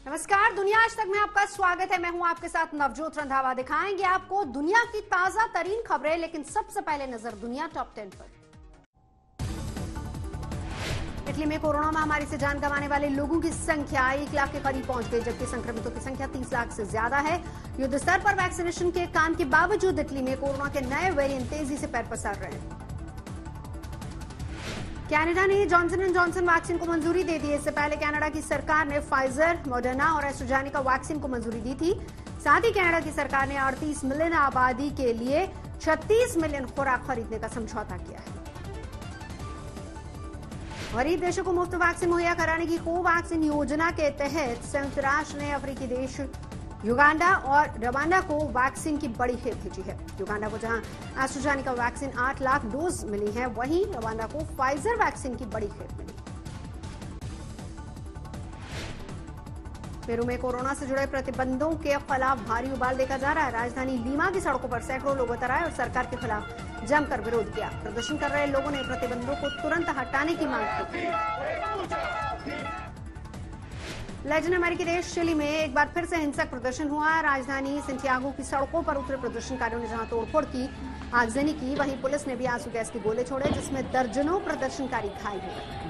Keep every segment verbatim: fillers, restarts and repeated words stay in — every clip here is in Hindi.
नमस्कार, दुनिया आज तक में आपका स्वागत है। मैं हूं आपके साथ नवजोत रंधावा। दिखाएंगे आपको दुनिया की ताजा तरीन खबरें, लेकिन सबसे पहले नजर दुनिया टॉप टेन पर। इटली में कोरोना महामारी से जान गंवाने वाले लोगों की संख्या एक लाख के करीब पहुंच गई, जबकि संक्रमितों की संख्या तीस लाख से ज्यादा है। युद्ध स्तर पर वैक्सीनेशन के काम के बावजूद इटली में कोरोना के नए वेरिएंट तेजी से पैर पसार रहे हैं। कनाडा ने जॉनसन एंड जॉनसन वैक्सीन को मंजूरी दे दी। इससे पहले कनाडा की सरकार ने फाइजर, मॉडर्ना और एस्ट्राजेनेका वैक्सीन को मंजूरी दी थी। साथ ही कनाडा की सरकार ने अड़तीस मिलियन आबादी के लिए छत्तीस मिलियन खुराक खरीदने का समझौता किया है। गरीब देशों को मुफ्त वैक्सीन मुहैया कराने की कोवैक्सीन योजना के तहत संयुक्त राष्ट्र ने अफ्रीकी देश युगांडा और रवांडा को वैक्सीन की बड़ी खेप भेजी है। युगांडा को जहां एस्ट्राजेनेका वैक्सीन आठ लाख डोज मिली है, वहीं रवांडा को फाइजर वैक्सीन की बड़ी खेप मिली। पेरू में कोरोना से जुड़े प्रतिबंधों के खिलाफ भारी उबाल देखा जा रहा है। राजधानी लीमा की सड़कों पर सैकड़ों लोग उतर आए और सरकार के खिलाफ जमकर विरोध किया। प्रदर्शन कर रहे लोगों ने प्रतिबंधों को तुरंत हटाने की मांग की। लैटिन अमेरिकी देश चिली में एक बार फिर से हिंसक प्रदर्शन हुआ। राजधानी सेंटियागो की सड़कों पर उतरे प्रदर्शनकारियों ने जहां तोड़फोड़ की, आगजनी की, वहीं पुलिस ने भी आंसू गैस के गोले छोड़े, जिसमें दर्जनों प्रदर्शनकारी घायल हुए।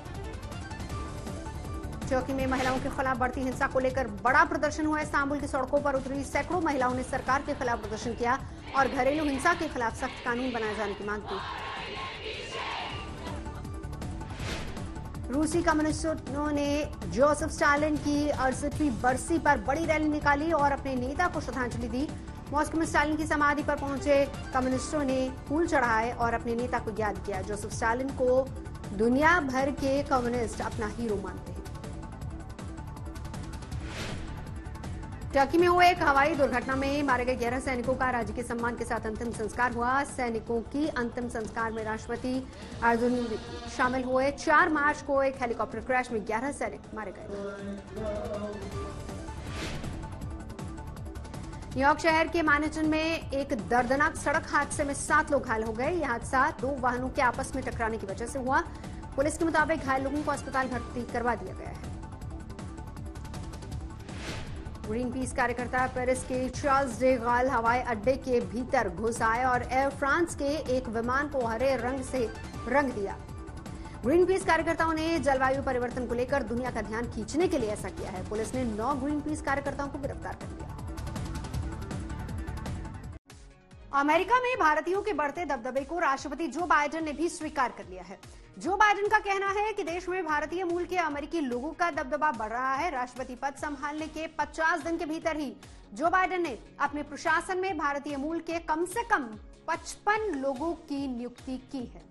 टर्की में महिलाओं के खिलाफ बढ़ती हिंसा को लेकर बड़ा प्रदर्शन हुआ। इस्तांबुल की सड़कों पर उतरी सैकड़ों महिलाओं ने सरकार के खिलाफ प्रदर्शन किया और घरेलू हिंसा के खिलाफ सख्त कानून बनाए जाने की मांग की। रूसी कम्युनिस्टों ने जोसेफ स्टालिन की अड़सठवीं बरसी पर बड़ी रैली निकाली और अपने नेता को श्रद्धांजलि दी। मॉस्को में स्टालिन की समाधि पर पहुंचे कम्युनिस्टों ने फूल चढ़ाए और अपने नेता को याद किया। जोसेफ स्टालिन को दुनिया भर के कम्युनिस्ट अपना हीरो मानते हैं। टर्की में हुए एक हवाई दुर्घटना में मारे गए ग्यारह सैनिकों का राज्य के सम्मान के साथ अंतिम संस्कार हुआ। सैनिकों की अंतिम संस्कार में राष्ट्रपति अर्जुन शामिल हुए। चार मार्च को एक हेलीकॉप्टर क्रैश में ग्यारह सैनिक मारे गए। न्यूयॉर्क शहर के मैनहट्टन में एक दर्दनाक सड़क हादसे में सात लोग घायल हो गए। यह हादसा दो वाहनों के आपस में टकराने की वजह से हुआ। पुलिस के मुताबिक घायल लोगों को अस्पताल भर्ती करवा दिया गया है। ग्रीन पीस कार्यकर्ता पेरिस के चार्ल्स डे गाल हवाई अड्डे के भीतर घुस आए और एयर फ्रांस के एक विमान को हरे रंग से रंग दिया। ग्रीन पीस कार्यकर्ताओं ने जलवायु परिवर्तन को लेकर दुनिया का ध्यान खींचने के लिए ऐसा किया है। पुलिस ने नौ ग्रीन पीस कार्यकर्ताओं को गिरफ्तार कर लिया। अमेरिका में भारतीयों के बढ़ते दबदबे को राष्ट्रपति जो बाइडेन ने भी स्वीकार कर लिया है। जो बाइडेन का कहना है कि देश में भारतीय मूल के अमेरिकी लोगों का दबदबा बढ़ रहा है। राष्ट्रपति पद संभालने के पचास दिन के भीतर ही जो बाइडेन ने अपने प्रशासन में भारतीय मूल के कम से कम पचपन लोगों की नियुक्ति की है।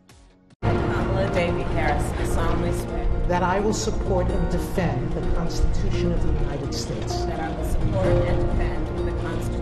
That I will support and defend the Constitution of the United States. That I will support and defend the Constitution.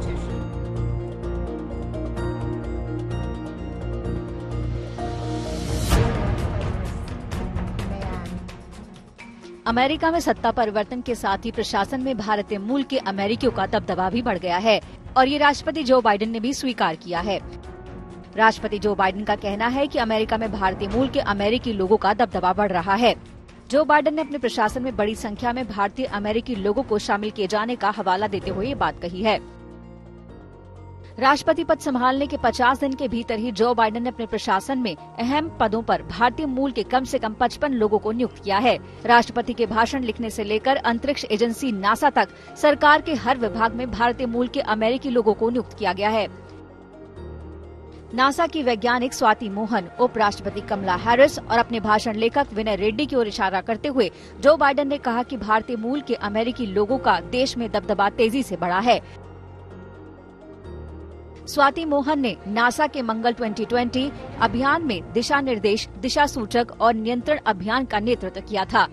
America में सत्ता परिवर्तन के साथ ही प्रशासन में भारतीय मूल के अमेरिकियों का दबदबा भी बढ़ गया है और ये राष्ट्रपति जो बाइडेन ने भी स्वीकार किया है। राष्ट्रपति जो बाइडेन का कहना है कि अमेरिका में भारतीय मूल के अमेरिकी लोगों का दबदबा बढ़ रहा है। जो बाइडेन ने अपने प्रशासन में बड़ी संख्या में भारतीय अमेरिकी लोगों को शामिल किए जाने का हवाला देते हुए ये बात कही है। राष्ट्रपति पद संभालने के पचास दिन के भीतर ही जो बाइडेन ने अपने प्रशासन में अहम पदों पर भारतीय मूल के कम से कम पचपन लोगों को नियुक्त किया है। राष्ट्रपति के भाषण लिखने से लेकर अंतरिक्ष एजेंसी नासा तक सरकार के हर विभाग में भारतीय मूल के अमेरिकी लोगों को नियुक्त किया गया है। नासा की वैज्ञानिक स्वाति मोहन, उपराष्ट्रपति कमला हैरिस और अपने भाषण लेखक विनय रेड्डी की ओर इशारा करते हुए जो बाइडेन ने कहा कि भारतीय मूल के अमेरिकी लोगों का देश में दबदबा तेजी से बढ़ा है। स्वाति मोहन ने नासा के मंगल दो हज़ार बीस अभियान में दिशा निर्देश, दिशा सूचक और नियंत्रण अभियान का नेतृत्व किया था।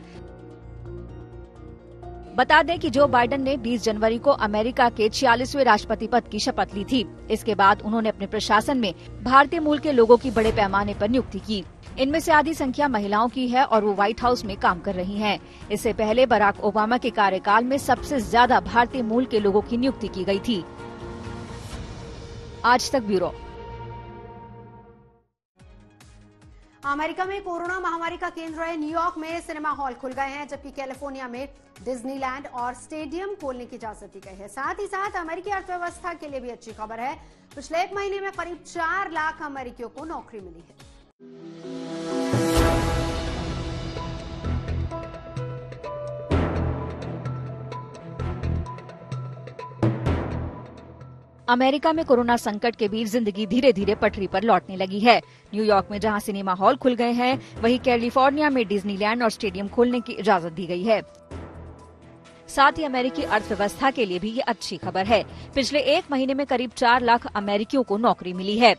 बता दें कि जो बाइडेन ने बीस जनवरी को अमेरिका के छियालीसवें राष्ट्रपति पद की शपथ ली थी। इसके बाद उन्होंने अपने प्रशासन में भारतीय मूल के लोगों की बड़े पैमाने पर नियुक्ति की। इनमें से आधी संख्या महिलाओं की है और वो व्हाइट हाउस में काम कर रही हैं। इससे पहले बराक ओबामा के कार्यकाल में सबसे ज्यादा भारतीय मूल के लोगों की नियुक्ति की गई थी। आज तक ब्यूरो। अमेरिका में कोरोना महामारी का केंद्र है न्यूयॉर्क में सिनेमा हॉल खुल गए हैं, जबकि कैलिफोर्निया में डिज्नीलैंड और स्टेडियम खोलने की इजाजत दी गई है। साथ ही साथ अमेरिकी अर्थव्यवस्था के लिए भी अच्छी खबर है। पिछले एक महीने में करीब चार लाख अमेरिकियों को नौकरी मिली है। अमेरिका में कोरोना संकट के बीच जिंदगी धीरे धीरे पटरी पर लौटने लगी है। न्यूयॉर्क में जहां सिनेमा हॉल खुल गए हैं, वहीं कैलिफोर्निया में डिज्नीलैंड और स्टेडियम खोलने की इजाजत दी गई है। साथ ही अमेरिकी अर्थव्यवस्था के लिए भी ये अच्छी खबर है। पिछले एक महीने में करीब चार लाख अमेरिकियों को नौकरी मिली है।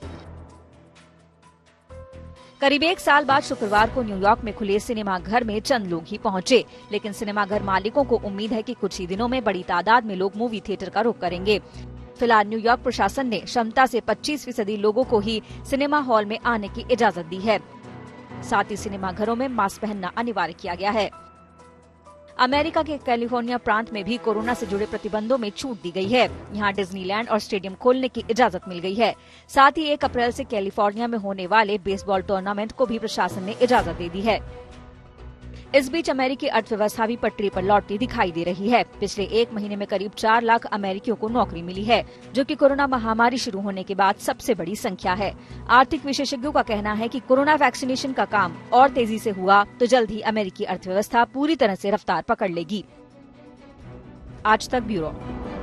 करीब एक साल बाद शुक्रवार को न्यूयॉर्क में खुले सिनेमाघर में चंद लोग ही पहुंचे, लेकिन सिनेमाघर मालिकों को उम्मीद है कि कुछ ही दिनों में बड़ी तादाद में लोग मूवी थिएटर का रुख करेंगे। फिलहाल न्यूयॉर्क प्रशासन ने क्षमता से पच्चीस फीसदी लोगों को ही सिनेमा हॉल में आने की इजाजत दी है। साथ ही सिनेमाघरों में मास्क पहनना अनिवार्य किया गया है। अमेरिका के कैलिफोर्निया प्रांत में भी कोरोना से जुड़े प्रतिबंधों में छूट दी गई है। यहाँ डिज्नीलैंड और स्टेडियम खोलने की इजाजत मिल गई है। साथ ही एक अप्रैल से कैलिफोर्निया में होने वाले बेसबॉल टूर्नामेंट को भी प्रशासन ने इजाजत दे दी है। इस बीच अमेरिकी अर्थव्यवस्था भी पटरी पर लौटती दिखाई दे रही है। पिछले एक महीने में करीब चार लाख अमेरिकियों को नौकरी मिली है, जो कि कोरोना महामारी शुरू होने के बाद सबसे बड़ी संख्या है। आर्थिक विशेषज्ञों का कहना है कि कोरोना वैक्सीनेशन का काम और तेजी से हुआ तो जल्द ही अमेरिकी अर्थव्यवस्था पूरी तरह से रफ्तार पकड़ लेगी। आज तक ब्यूरो।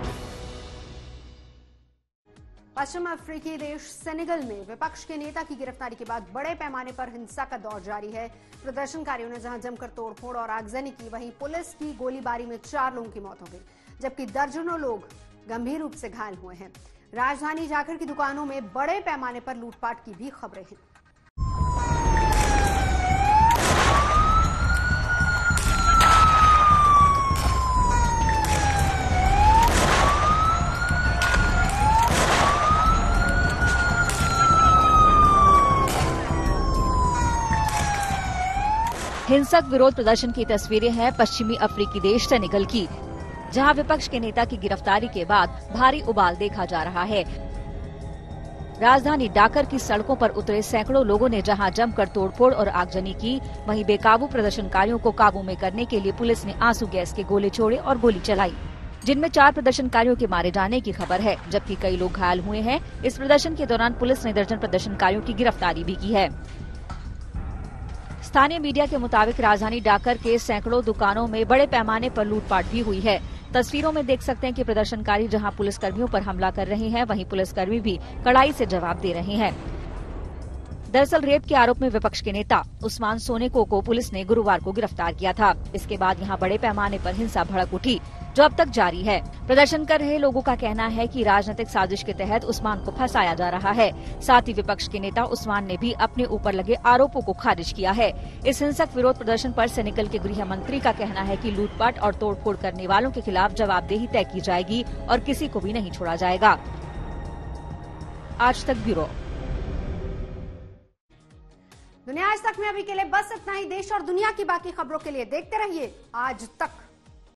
पश्चिम अफ्रीकी देश सेनेगल में विपक्ष के नेता की गिरफ्तारी के बाद बड़े पैमाने पर हिंसा का दौर जारी है। प्रदर्शनकारियों ने जहां जमकर तोड़फोड़ और आगजनी की, वहीं पुलिस की गोलीबारी में चार लोगों की मौत हो गई, जबकि दर्जनों लोग गंभीर रूप से घायल हुए हैं। राजधानी जाकर की दुकानों में बड़े पैमाने पर लूटपाट की भी खबरें हैं। हिंसक विरोध प्रदर्शन की तस्वीरें हैं पश्चिमी अफ्रीकी देश सेनेगल की, जहां विपक्ष के नेता की गिरफ्तारी के बाद भारी उबाल देखा जा रहा है। राजधानी डाकर की सड़कों पर उतरे सैकड़ों लोगों ने जहां जमकर तोड़फोड़ और आगजनी की, वहीं बेकाबू प्रदर्शनकारियों को काबू में करने के लिए पुलिस ने आंसू गैस के गोले छोड़े और गोली चलाई, जिनमें चार प्रदर्शनकारियों के मारे जाने की खबर है, जबकि कई लोग घायल हुए हैं। इस प्रदर्शन के दौरान पुलिस ने दर्जन प्रदर्शनकारियों की गिरफ्तारी भी की है। स्थानीय मीडिया के मुताबिक राजधानी डाकर के सैकड़ों दुकानों में बड़े पैमाने पर लूटपाट भी हुई है। तस्वीरों में देख सकते हैं कि प्रदर्शनकारी जहां पुलिसकर्मियों पर हमला कर रहे हैं, वहीं पुलिसकर्मी भी कड़ाई से जवाब दे रहे हैं। दरअसल रेप के आरोप में विपक्ष के नेता उस्मान सोनेको को पुलिस ने गुरुवार को गिरफ्तार किया था। इसके बाद यहां बड़े पैमाने पर हिंसा भड़क उठी, जो अब तक जारी है। प्रदर्शन कर रहे लोगों का कहना है कि राजनीतिक साजिश के तहत उस्मान को फंसाया जा रहा है। साथ ही विपक्ष के नेता उस्मान ने भी अपने ऊपर लगे आरोपों को खारिज किया है। इस हिंसक विरोध प्रदर्शन पर सेनेगल के गृह मंत्री का कहना है कि लूटपाट और तोड़फोड़ करने वालों के खिलाफ जवाबदेही तय की जाएगी और किसी को भी नहीं छोड़ा जाएगा। आज तक ब्यूरो। दुनिया आज तक में अभी के लिए बस इतना ही। देश और दुनिया की बाकी खबरों के लिए देखते रहिए आज तक।